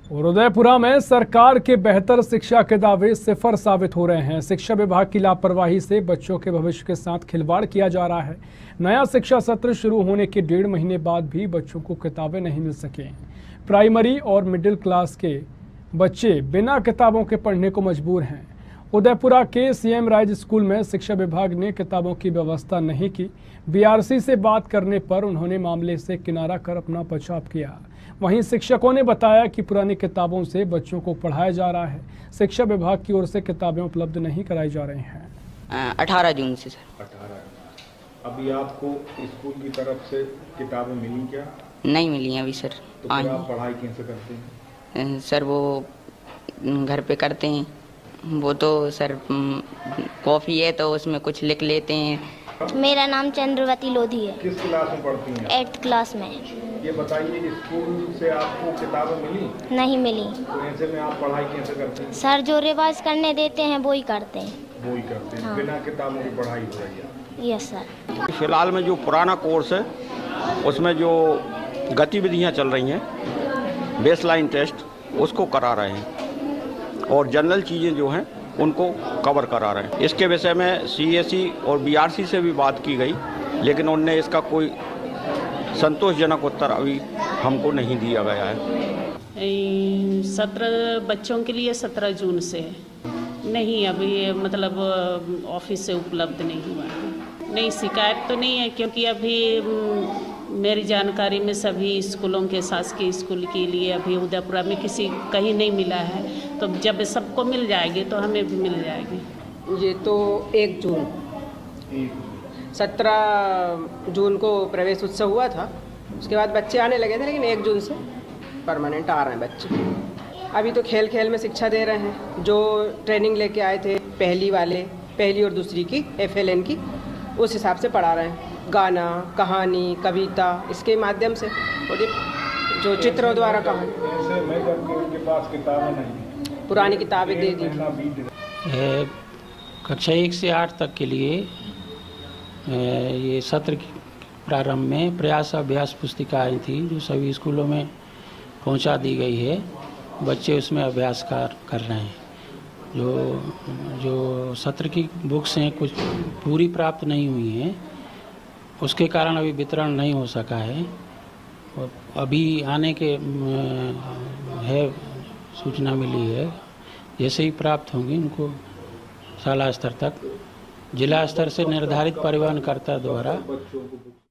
और उदयपुरा में सरकार के बेहतर शिक्षा के दावे सिफर साबित हो रहे हैं। शिक्षा विभाग की लापरवाही से बच्चों के भविष्य के साथ खिलवाड़ किया जा रहा है। नया शिक्षा सत्र शुरू होने के 1.5 महीने बाद भी बच्चों को किताबें नहीं मिल सके। प्राइमरी और मिडिल क्लास के बच्चे बिना किताबों के पढ़ने को मजबूर हैं। उदयपुरा के सीएम राज स्कूल में शिक्षा विभाग ने किताबों की व्यवस्था नहीं की। बीआरसी से बात करने पर उन्होंने मामले से किनारा कर अपना बचाव किया। वहीं शिक्षकों ने बताया कि पुरानी किताबों से बच्चों को पढ़ाया जा रहा है। शिक्षा विभाग की ओर से किताबें उपलब्ध नहीं कराई जा रही हैं। 18 जून से सर। 18 अभी आपको स्कूल की तरफ से किताबें मिली क्या? नहीं मिली हैं अभी सर। तो फिर आप पढ़ाई कैसे करते हैं? सर वो घर पे करते हैं। वो तो सर कॉपी है तो उसमें कुछ लिख लेते हैं। मेरा नाम चंद्रवती लोधी है। किस क्लास में पढ़ती हैं? 8th क्लास में। ये बताइए, स्कूल से आपको किताबें मिली? नहीं मिली। तो ऐसे में आप पढ़ाई कैसे करते हैं? सर जो रिवाज करने देते हैं वो ही करते हैं। वो ही करते हैं। हाँ। बिना किताबों की पढ़ाई हो रही है? Yes sir. फिलहाल में जो पुराना कोर्स है उसमें जो गतिविधियां चल रही हैं, बेसलाइन टेस्ट उसको करा रहे हैं और जनरल चीज़ें जो हैं उनको कवर करा रहे हैं। इसके विषय में सीएसई और बीआरसी से भी बात की गई, लेकिन उनने इसका कोई संतोषजनक उत्तर अभी हमको नहीं दिया गया है। 17 बच्चों के लिए 17 जून से है। नहीं अभी मतलब ऑफिस से उपलब्ध नहीं हुआ है। नहीं शिकायत तो नहीं है, क्योंकि अभी मेरी जानकारी में सभी स्कूलों के शासकीय स्कूल के लिए अभी उदयपुरा में किसी कहीं नहीं मिला है। तो जब सबको मिल जाएगी तो हमें भी मिल जाएगी। ये तो 1 जून 17 जून को प्रवेश उत्सव हुआ था। उसके बाद बच्चे आने लगे थे, लेकिन 1 जून से परमानेंट आ रहे हैं बच्चे। अभी तो खेल खेल में शिक्षा दे रहे हैं। जो ट्रेनिंग लेके आए थे पहली और दूसरी की FLN की, उस हिसाब से पढ़ा रहे हैं। गाना, कहानी, कविता, इसके माध्यम से, और ये जो चित्रों द्वारा कहानी। उनके पास किताबें नहीं, पुरानी किताबें दे दी। कक्षा 1 से 8 तक के लिए ये सत्र के प्रारंभ में प्रयास अभ्यास पुस्तिका आई थी, जो सभी स्कूलों में पहुंचा दी गई है। बच्चे उसमें अभ्यास कर रहे हैं। जो सत्र की बुक्स हैं कुछ पूरी प्राप्त नहीं हुई हैं, उसके कारण अभी वितरण नहीं हो सका है। और अभी आने के है सूचना मिली है, जैसे ही प्राप्त होंगी उनको शाला स्तर तक, जिला स्तर से निर्धारित परिवहन कर्ता द्वारा